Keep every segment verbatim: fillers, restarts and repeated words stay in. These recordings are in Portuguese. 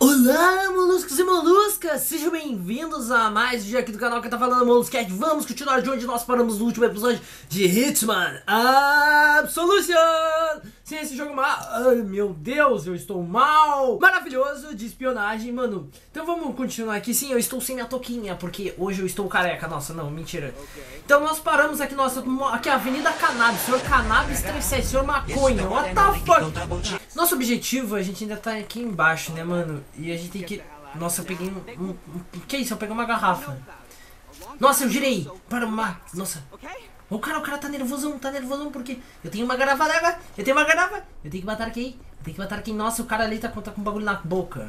Olá, moluscos e moluscas! Sejam bem-vindos a mais um vídeo aqui do canal que tá falando Moluscast. Vamos continuar de onde nós paramos no último episódio de Hitman Absolution! Sim, esse jogo mal... Ai, meu Deus, eu estou mal! Maravilhoso, de espionagem, mano. Então vamos continuar aqui. Sim, eu estou sem minha toquinha, porque hoje eu estou careca. Nossa, não, mentira. Então nós paramos aqui, nossa, aqui a Avenida Cannabis. Senhor Cannabis trinta e sete, senhor Maconha. What the fuck? Nosso objetivo, a gente ainda tá aqui embaixo, né, mano? E a gente tem que... Nossa, eu peguei um... um, um... Que isso? Eu peguei uma garrafa. Nossa, eu girei. Para uma... Nossa. O cara, o cara tá nervosão, tá nervosão porque eu tenho uma garrafa d'água, eu tenho uma garrafa, eu tenho que matar quem? Eu tenho que matar quem? Nossa, o cara ali tá com, tá com um bagulho na boca.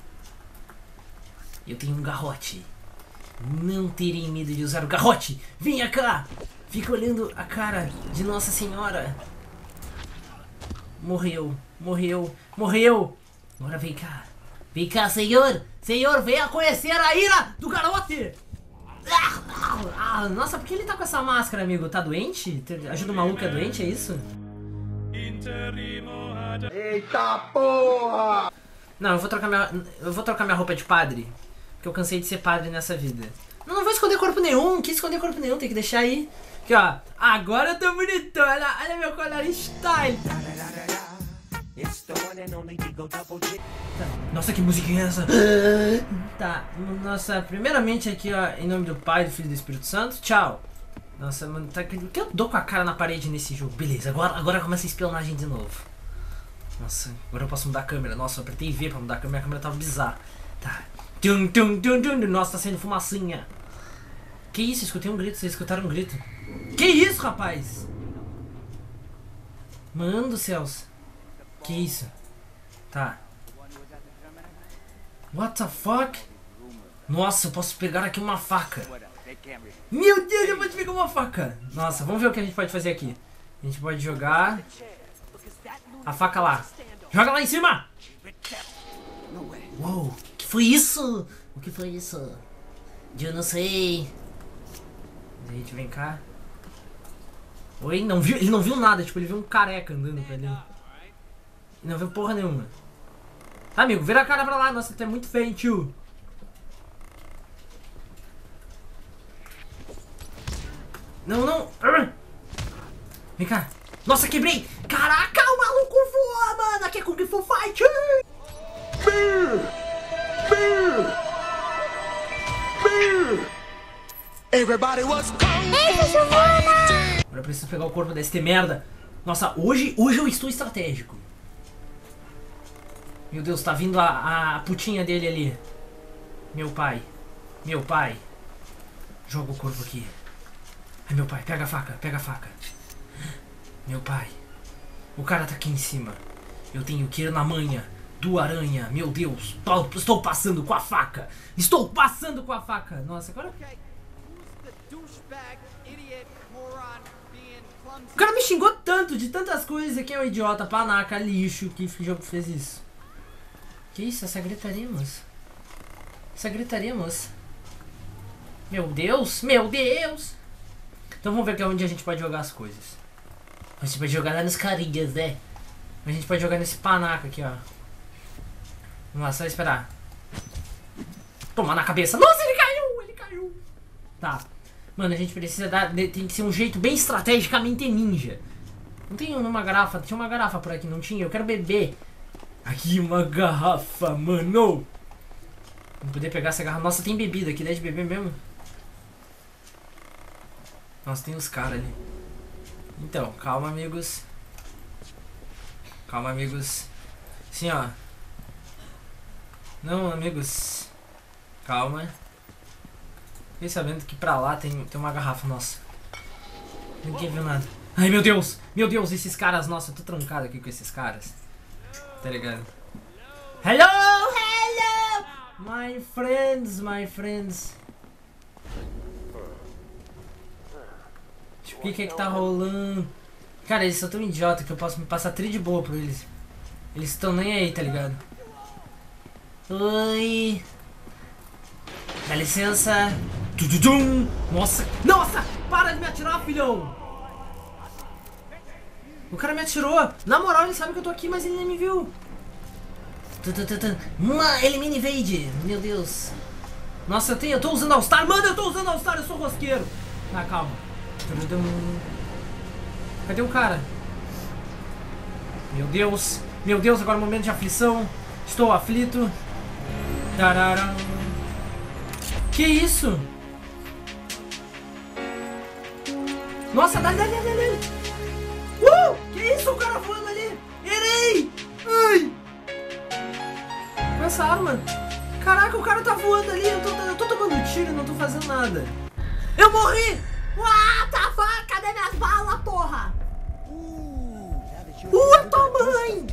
Eu tenho um garrote. Não terei medo de usar o garrote. Venha cá. Fica olhando a cara de Nossa Senhora. Morreu, morreu, morreu. Agora vem cá. Vem cá, senhor. Senhor, venha conhecer a ira do garote. Ah, nossa, por que ele tá com essa máscara, amigo? Tá doente? Ajuda o maluco é doente, é isso? Eita porra! Não, eu vou trocar minha, eu vou trocar minha roupa de padre. Porque eu cansei de ser padre nessa vida. Não, não vou esconder corpo nenhum. Que esconder corpo nenhum, tem que deixar aí. Aqui, ó. Agora eu tô bonitão. Olha, olha meu colar style. Nossa, que musiquinha é essa? Tá, nossa, primeiramente aqui, ó, em nome do Pai, do Filho e do Espírito Santo, tchau. Nossa, mano, tá, o que eu dou com a cara na parede nesse jogo? Beleza, agora, agora começa a espionagem de novo. Nossa, agora eu posso mudar a câmera. Nossa, eu apertei V pra mudar a câmera, minha câmera tava bizarra. Tá. Tum, tum, tum, tum. Nossa, tá saindo fumacinha. Que isso? Escutei um grito, vocês escutaram um grito? Que isso, rapaz? Mano do céus. Que isso? Tá. What the fuck? Nossa, eu posso pegar aqui uma faca. Meu Deus, eu posso pegar uma faca. Nossa, vamos ver o que a gente pode fazer aqui. A gente pode jogar a faca lá. Joga lá em cima. Uou, o que foi isso? O que foi isso? Eu não sei. A gente vem cá. Oi, não viu? Ele não viu nada, tipo, ele viu um careca andando pra ali. Não viu porra nenhuma. Tá, amigo, vira a cara pra lá. Nossa, tu é muito feio, tio. Não, não. Vem cá. Nossa, quebrei. Caraca, o maluco voa, mano. Aqui é Kung Fu Fight. Everybody was Agora eu preciso pegar o corpo desse merda. Nossa, hoje, hoje eu estou estratégico. Meu Deus, tá vindo a, a putinha dele ali. Meu pai. Meu pai. Joga o corpo aqui. Ai, meu pai, pega a faca, pega a faca. Meu pai. O cara tá aqui em cima. Eu tenho que ir na manha do aranha. Meu Deus. Estou passando com a faca. Estou passando com a faca. Nossa, agora... O cara me xingou tanto de tantas coisas. Aqui é um idiota, panaca, lixo. Que jogo fez isso? Que isso? Essa gritaria, moça? Essa gritaria, moça? Meu Deus! Meu Deus! Então vamos ver aqui onde a gente pode jogar as coisas. A gente pode jogar lá nos carinhas, né? A gente pode jogar nesse panaca aqui, ó. Vamos lá, só esperar. Toma na cabeça. Nossa, ele caiu! Ele caiu! Tá. Mano, a gente precisa dar... Tem que ser um jeito bem estrategicamente ninja. Não tem uma garrafa? Tinha uma garrafa por aqui, não tinha? Eu quero beber. Aqui uma garrafa, mano. Vamos poder pegar essa garrafa. Nossa, tem bebida aqui, dá de beber mesmo? Nossa, tem os caras ali. Então, calma, amigos. Calma, amigos. Assim, ó. Não, amigos. Calma. Fiquei sabendo que pra lá tem, tem uma garrafa, nossa. Ninguém viu nada. Ai, meu Deus. Meu Deus, esses caras. Nossa, eu tô trancado aqui com esses caras. Tá ligado? Hello, hello, my friends, my friends. O que que é que tá rolando? Cara, eles são tão idiota que eu posso me passar tri de boa por eles. Eles estão nem aí, tá ligado? Oi. Dá licença. Tududum. Nossa, nossa, para de me atirar, filhão. O cara me atirou. Na moral, ele sabe que eu tô aqui, mas ele nem me viu. Uma Elimine Invade. Meu Deus. Nossa, eu, tenho, eu tô usando All-Star. Mano, eu tô usando All-Star, eu sou rosqueiro. Ah, calma. Cadê o cara? Meu Deus. Meu Deus, agora é um momento de aflição. Estou aflito. Tararam. Que isso? Nossa, dá, dá, dá, dá. Uh! Que isso? O cara voando ali. Erei! Ai! Com essa arma. Caraca, o cara tá voando ali. Eu tô, eu tô tomando tiro e não tô fazendo nada. Eu morri! What the fuck? Cadê minhas balas, porra? Uh, tua mãe!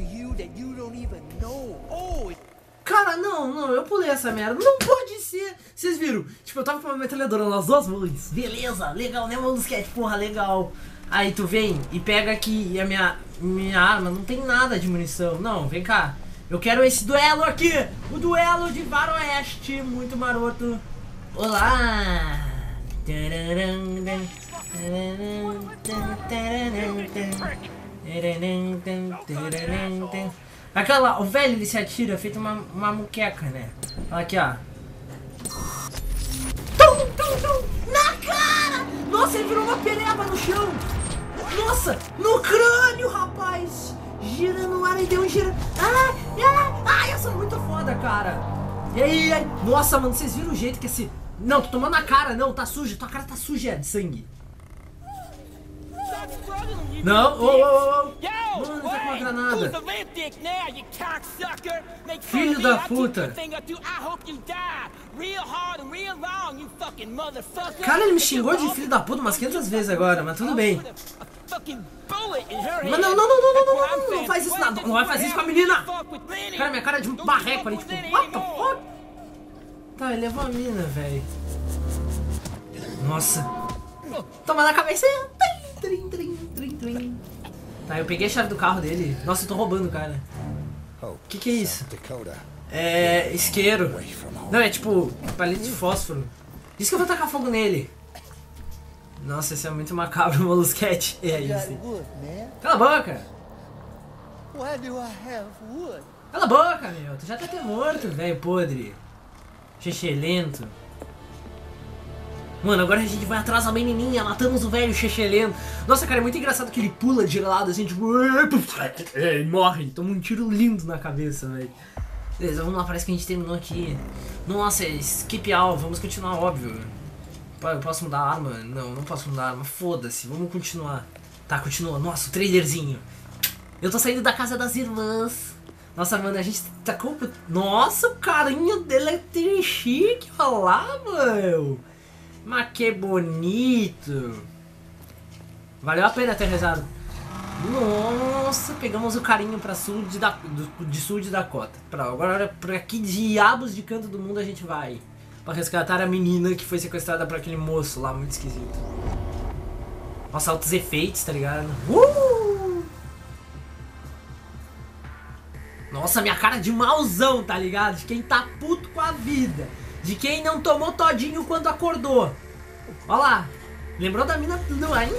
Cara, não, não, eu pulei essa merda. Não pode ser. Vocês viram? Tipo, eu tava com uma metralhadora nas duas mãos. Beleza, legal, né, mano? Sketch, porra, legal. Aí tu vem e pega aqui e a minha, minha arma não tem nada de munição. Não, vem cá. Eu quero esse duelo aqui. O duelo de Faroeste. Muito maroto. Olá. Aquela, o velho ele se atira feito uma, uma muqueca, né? Olha aqui, ó. Tum, tum, tum, na cara! Nossa, ele virou uma pereba no chão! Nossa, no crânio, rapaz! Gira no ar e deu um gira. Ah, ah, ai, eu sou muito foda, cara! E aí, aí? Nossa, mano, vocês viram o jeito que esse... Não, tô tomando na cara, não, tá suja, tua cara tá suja de sangue. Não, ô, ô, ô, ô. Mano, tá com uma granada. Filho da puta. Cara, ele me xingou de filho da puta umas quinhentas vezes agora, mas tudo bem. Mas não, não, não, não, não, não, não, não faz isso nada. Não vai fazer isso com a menina. Cara, minha cara é de um barreco ali, tipo, what the fuck? Tá, ele levou a mina, velho. Nossa. Toma na cabeça. Trim, trim, trim, trim. Tá, eu peguei a chave do carro dele. Nossa, eu tô roubando, cara. Que que é isso? É... isqueiro. Não, é tipo palito de fósforo. Diz que eu vou tacar fogo nele. Nossa, esse é muito macabro, molusquete. É isso. Cala a boca. Cala a boca, meu. Tu já tá até morto, velho podre. Chechelento. Mano, agora a gente vai atrás da menininha, matamos o velho chechelento. Nossa, cara, é muito engraçado que ele pula de lado assim, tipo... E morre, toma um tiro lindo na cabeça, velho. Beleza, vamos lá, parece que a gente terminou aqui. Nossa, skip all, vamos continuar, óbvio. Eu posso mudar a arma? Não, não posso mudar a arma, foda-se, vamos continuar. Tá, continua, nossa, o trailerzinho. Eu tô saindo da casa das irmãs. Nossa, mano, a gente tá com... Nossa, o carinho dele é trichique, olha lá, mano. Mas que bonito. Valeu a pena ter rezado. Nossa, pegamos o carinho pra sul de, da, do, de sul de Dakota. Pra, agora pra que diabos de canto do mundo a gente vai? Pra resgatar a menina que foi sequestrada por aquele moço lá, muito esquisito. Nossa, altos efeitos, tá ligado? Uh! Nossa, minha cara de mauzão, tá ligado? De quem tá puto com a vida. De quem não tomou todinho quando acordou. Olha lá. Lembrou da mina do ar.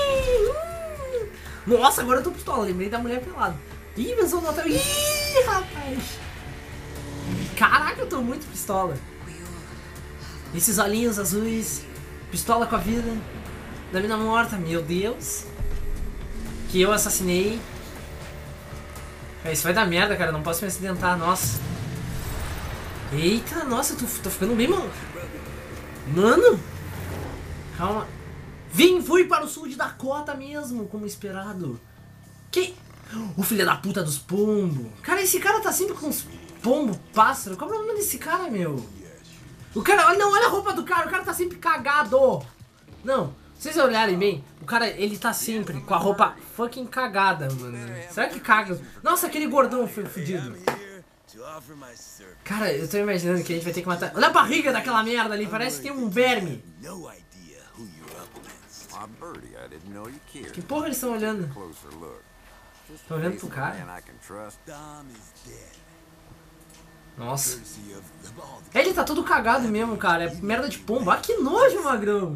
Nossa, agora eu tô pistola. Lembrei da mulher pelada. Ih, meu som não tá... Ih, rapaz. Caraca, eu tô muito pistola. Esses olhinhos azuis. Pistola com a vida. Da mina morta. Meu Deus. Que eu assassinei. Isso vai dar merda, cara. Não posso me acidentar. Nossa. Eita, nossa, eu tô, tô ficando bem mal. Mano. Calma. Vim, fui para o sul de Dakota mesmo, como esperado. Que... O filho da puta dos pombos. Cara, esse cara tá sempre com uns pombos, pássaro. Qual é o problema desse cara, meu? O cara, olha, não, olha a roupa do cara. O cara tá sempre cagado. Não, se vocês olharem bem, o cara, ele tá sempre com a roupa fucking cagada, mano. Será que caga? Nossa, aquele gordão foi fudido. Cara, eu tô imaginando que a gente vai ter que matar... Olha a barriga daquela merda ali, parece que tem um verme. Que porra eles estão olhando? Estão olhando pro cara? Nossa. Ele tá todo cagado mesmo, cara. É merda de pombo. Ah, que nojo, magrão.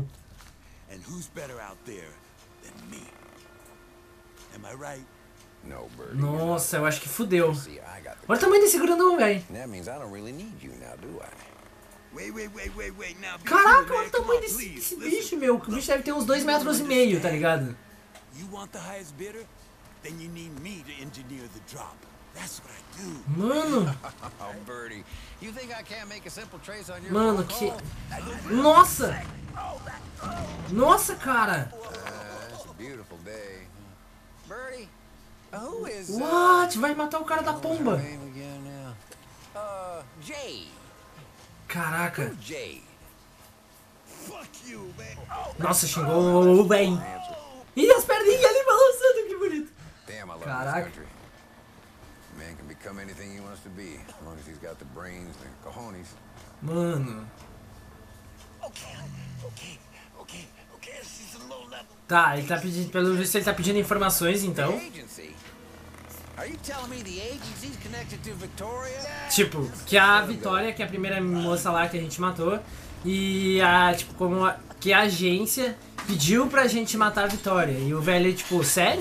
No, Birdie. Nossa, eu acho que fudeu. See, I got the. Olha o tamanho desse grandão, velho. That means I don't really need you now, do I? Wait, wait, wait, wait, wait. Now, be Caraca, cool, olha man. o Come tamanho on, desse, please. desse Listen. bicho, meu. O bicho deve ter uns dois metros e meio, tá ligado? You want the highest bidder? Then you need me to engineer the drop. That's what I do. Mano, Oh, Birdie, you think I can't make a simple trace on your mano, phone que... call? Nossa! Nossa, cara! Uh, it's a beautiful day. Birdie, who is uh, What? Vai matar o cara da what's pomba. her name again now? Uh, Jade. Caraca. Who's Jade? Fuck you, man. Nossa, xingou bem. E as perninhas ali balançando, que bonito. Damn, I love Caraca. this country. Man can become anything he wants to be, as long as he's got the brains and cojones. Mano. Okay, okay, okay, okay. She's a low level. Tá, ele tá pedindo, pelo visto ele tá pedindo informações, então. The agency? Are you telling me the agency's connected to Victoria? Tipo, que a Vitória, que é a primeira moça lá que a gente matou, e a, tipo, como a, que a agência pediu pra gente matar a Vitória. E o velho, tipo, sério?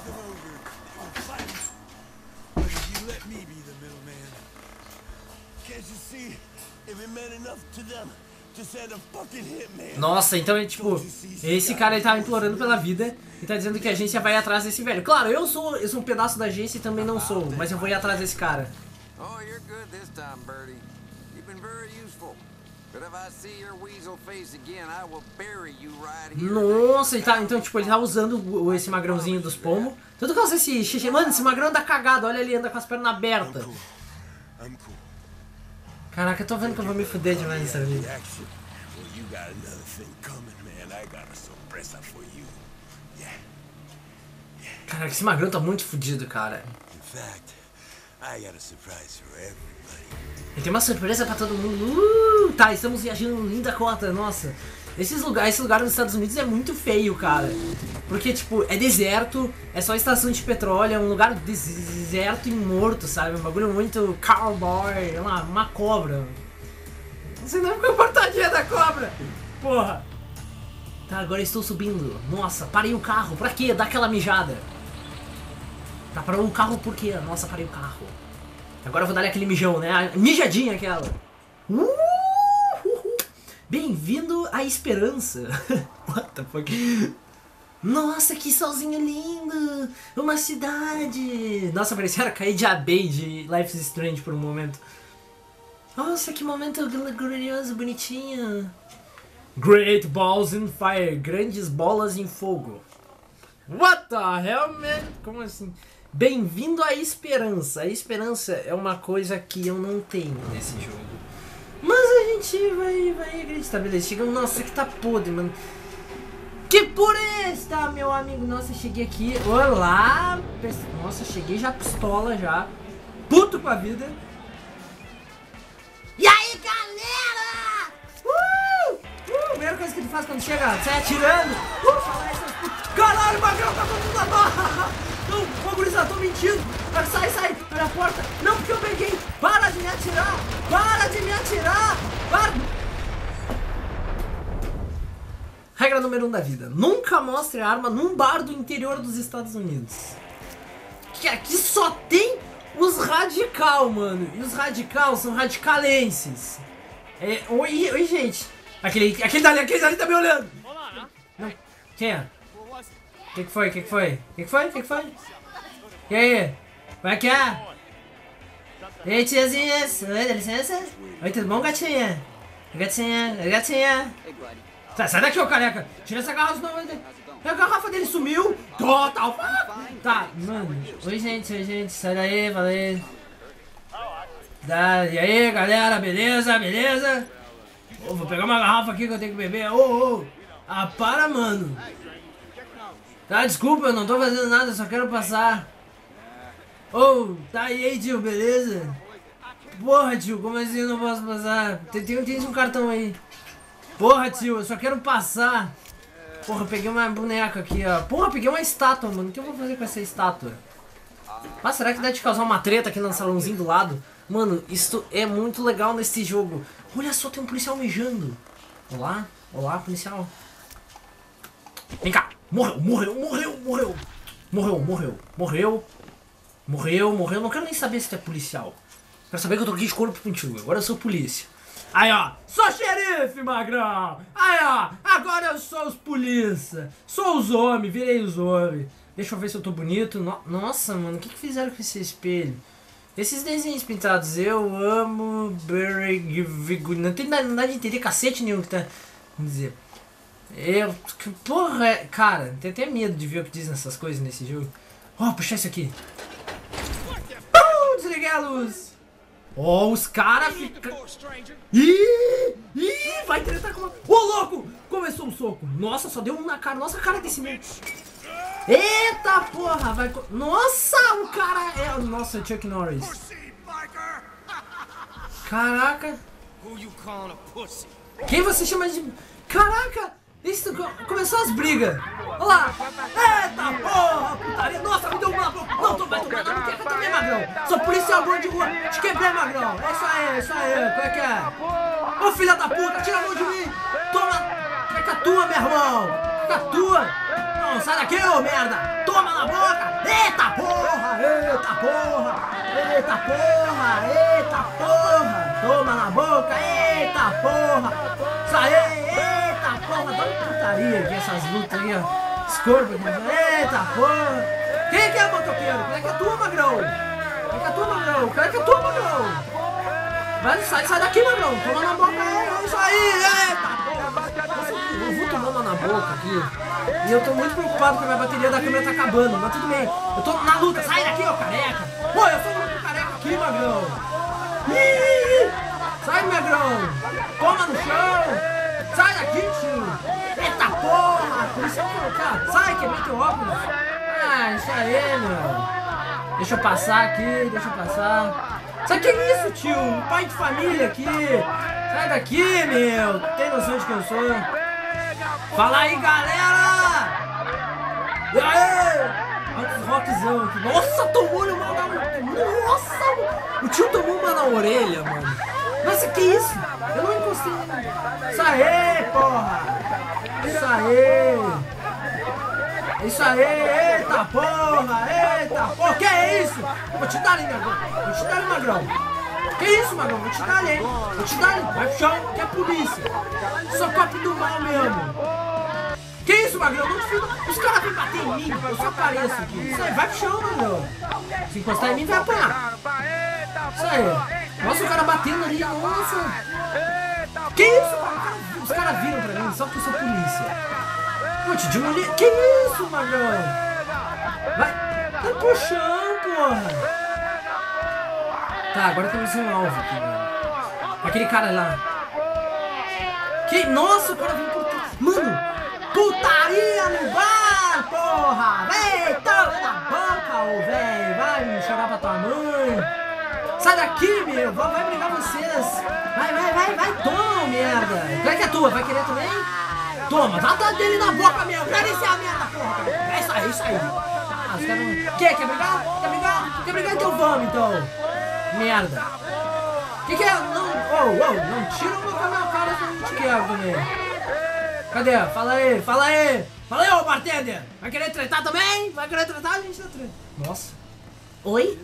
But if you let me be the middleman, can't you see? If it meant enough to them to send a fucking hitman. Nossa, então é tipo, esse cara ele tá implorando pela vida e tá dizendo que a agência vai atrás desse velho. Claro, eu sou, eu sou um pedaço da agência e também não sou, mas eu vou ir atrás desse cara. Oh, you're good this time, Birdie. You've been very useful. But if I see your weasel face again, I will bury you right here. Nossa, ele tá, então tipo, ele tá usando o- esse magrãozinho dos pomos. Tudo que eu sei esse xixi. Mano, esse magrão dá cagada, olha ali, anda com as pernas abertas. I'm cool. Caraca, eu tô vendo que eu vou me fuder demais nessa vida. Action. Well, you got another thing coming, man. I got a surprise for you. Yeah. Caraca, esse magrão tá muito fudido, cara. In fact, I got a surprise for everybody. Ele tem uma surpresa pra todo mundo. Uh, tá, estamos viajando em linda cota, nossa. Esses lugares, esse lugar nos Estados Unidos é muito feio, cara. Porque, tipo, é deserto, é só estação de petróleo, é um lugar deserto e morto, sabe? Um bagulho muito cowboy, é uma, uma cobra. Você não ficou portadinha da cobra! Porra! Tá, agora eu estou subindo. Nossa, parei o carro. Pra quê? Dá aquela mijada. Tá, parou o carro por quê? Nossa, parei o carro. Agora eu vou dar aquele mijão, né? A mijadinha aquela. Uh, uh, uh. Bem-vindo à esperança. What the fuck? Nossa, que solzinho lindo. Uma cidade. Nossa, parecia cair de Abbey de Life is Strange por um momento. Nossa, que momento glorioso, bonitinho. Great balls in fire. Grandes bolas em fogo. What the hell, man? Como assim? Bem-vindo à esperança. A esperança é uma coisa que eu não tenho nesse jogo. Mas a gente vai, vai acreditar, beleza. Chegamos, nossa, que tá podre, mano. Que pureza, meu amigo. Nossa, cheguei aqui. Olá. Nossa, cheguei já pistola já. Puto com a vida. E aí, galera? Uh! Uh! Primeira coisa que ele faz quando chega, sai atirando. Uh! Fala aí, seus putos. Caralho, o magrão tá todo mundo na barra. Não, ô gurizada, tô mentindo. Sai, sai, olha a porta. Não, porque eu peguei. Para de me atirar. Para de me atirar. Para. Regra número um da vida. Nunca mostre a arma num bar do interior dos Estados Unidos. Que aqui só tem os radical, mano. E os radical são radicalenses. É, oi, oi, gente. Aquele, aquele dali, aquele dali tá me olhando. Não. Quem é? O que, que foi? O que, que foi? O que, que foi? O que, que foi? E aí? Como é que é? E aí, tiazinhas? Oi, dá licença? Oi, tudo bom, gatinha? Gatinha, gatinha. Tá, sai daqui, ô careca. Tira essa garrafa, não. A garrafa dele sumiu. Total. Tá, mano. Oi, gente, oi, gente. Sai daí, valeu. Tá, e aí, galera, beleza, beleza? Ô, vou pegar uma garrafa aqui que eu tenho que beber. Ô, ô. Ah, para, mano. Tá, desculpa, eu não tô fazendo nada, eu só quero passar. Ô, oh, tá, e aí, tio, beleza? Porra, tio, como assim eu não posso passar? Tem, tem, tem um cartão aí. Porra, tio, eu só quero passar. Porra, eu peguei uma boneca aqui, ó. Porra, peguei uma estátua, mano. O que eu vou fazer com essa estátua? Ah, será que dá de causar uma treta aqui no salãozinho do lado? Mano, isso é muito legal nesse jogo. Olha só, tem um policial mijando. Olá, olá, policial. Vem cá. Morreu, morreu, morreu, morreu. Morreu, morreu, morreu. Morreu, morreu. Não quero nem saber se tu é policial. Quero saber que eu tô aqui de corpo contigo. Agora eu sou polícia. Aí, ó. Sou xerife, magrão. Aí, ó. Agora eu sou os polícia. Sou os homens. Virei os homens. Deixa eu ver se eu tô bonito. No... Nossa, mano. O que que fizeram com esse espelho? Esses desenhos pintados. Eu amo... Não tem nada de entender cacete nenhum que tá... Vamos dizer... Eu... Porra, é... Cara, tenho até medo de ver o que dizem essas coisas nesse jogo. Ó, oh, puxar isso aqui. Uh, desliguei a luz. Ó, oh, os caras ficam... Ih, ih, vai tretar com uma... Ô, oh, louco! Começou um soco. Nossa, só deu um na cara. Nossa, a cara desse meio. Eita, porra, vai... Nossa, o cara é... Nossa, Chuck Norris. Caraca. Quem você chama de... Caraca, isso começou as brigas. Olha lá. Eita, porra, putaria. Nossa, me deu uma... Não, tô vai tomar, não quer que eu também, magrão. Sou policial bom de rua. Te quebrei, magrão. É isso aí, é isso aí. Como é que é? Ô, filha da puta, tira a mão de mim. Toma. Fica a tua, meu irmão. Fica a tua. Não, sai daqui, ô merda. Toma na boca. Eita, porra. Eita, porra. Eita, porra. Eita, porra. Toma na boca. Eita, porra. Isso aí. Eita, porra. Dá uma putaria aqui, essas lutas aí, ó. Esse corpo aqui. Eita, porra. Quem que é motoqueiro? Quem é que é tua, magrão? Quem é que é tua, magrão? Quem é que é tua, magrão? Vai, sai, sai daqui, magrão. Toma na boca. É isso aí. Eita, porra. Eu vou tomar uma na boca aqui. E eu tô muito preocupado porque a minha bateria da câmera tá acabando. Mas tudo bem. Eu tô na luta. Sai daqui, ô careca. Pô, eu sou muito careca aqui, magrão. Ih, sai, magrão. Toma no chão. Sai daqui, tio. Eita, porra. Por isso que eu vou colocar. Sai, quebrei teu óculos. Ah, isso aí, meu. Deixa eu passar aqui, deixa eu passar. Sabe que é isso, tio? Um pai de família aqui. Sai daqui, meu. Tem noção de quem eu sou? Fala aí, galera! E aí? Olha os rockzão aqui. Nossa, tomou uma na orelha. Nossa, o tio tomou uma na orelha, mano. Nossa, que isso? Eu não encostei. Isso aí, porra. Isso aí. Isso aí, eita porra, eita porra, que é isso? Vou te dar ali, magrão, vou te dar ali, magrão. Que isso, magrão, vou te dar ali, hein? Vou te dar ali, vai pro chão, que é polícia. Sou copo do mal mesmo. Que isso, magrão, não fica. Os caras vêm bater em mim, eu só apareço aqui. Isso aí, vai pro chão, magrão. Se encostar em mim, vai apanhar. Isso aí. Nossa, o cara batendo ali, nossa. Que isso, cara? Os caras viram pra mim, só porque eu sou polícia. Pô, te dei uma olhada. Que isso, magrão? Vai. Vai pro chão, porra. Tá, agora temos um alvo aqui, mano. Aquele cara lá. Que. Nossa, o cara veio por trás. Mano, putaria no bar, porra. Vem, toma na boca, ô velho. Vai me chorar pra tua mãe. Sai daqui, meu. Vai brigar vocês. Vai, vai, vai, vai. Toma, merda. Qual é que é tua? Vai querer também? Toma, dá tá dele na boca, meu. Quer esse a merda, porra. É isso aí, é isso aí. Ah, os caras não... Quer? Quer brigar? Quer brigar? Quer brigar? Então vamos, então. Merda. Que que é? Não, oh, oh, não tira uma com a minha cara que eu não te quero também. Cadê? Fala aí, fala aí. Fala aí, ô bartender. Vai querer tretar também? Vai querer tretar? A gente tá tretando. Nossa. Oi?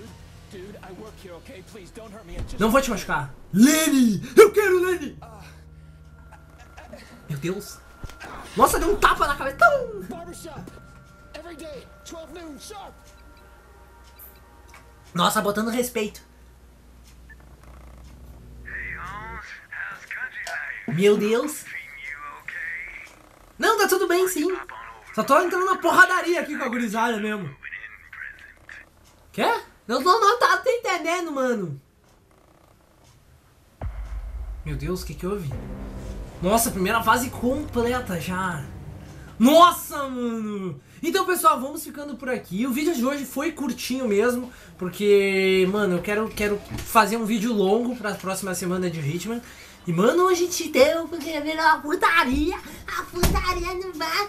Não vou te machucar. Lenny! Eu quero Lenny! Meu Deus. Nossa, deu um tapa na cabeça. Nossa, botando respeito. Meu Deus. Não, tá tudo bem, sim. Só tô entrando na porradaria aqui com a gurizada mesmo. Quê? Não, não, não, tá, tá entendendo, mano. Meu Deus, o que que houve? Nossa, primeira fase completa já. Nossa, mano. Então, pessoal, vamos ficando por aqui. O vídeo de hoje foi curtinho mesmo, porque, mano, eu quero, quero fazer um vídeo longo pra próxima semana de Hitman. E, mano, a gente deu porque ver a putaria, a putaria no bar.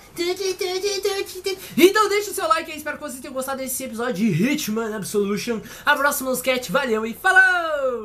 Então deixa o seu like aí, espero que vocês tenham gostado desse episódio de Hitman Absolution. A próxima sketch, valeu e falou!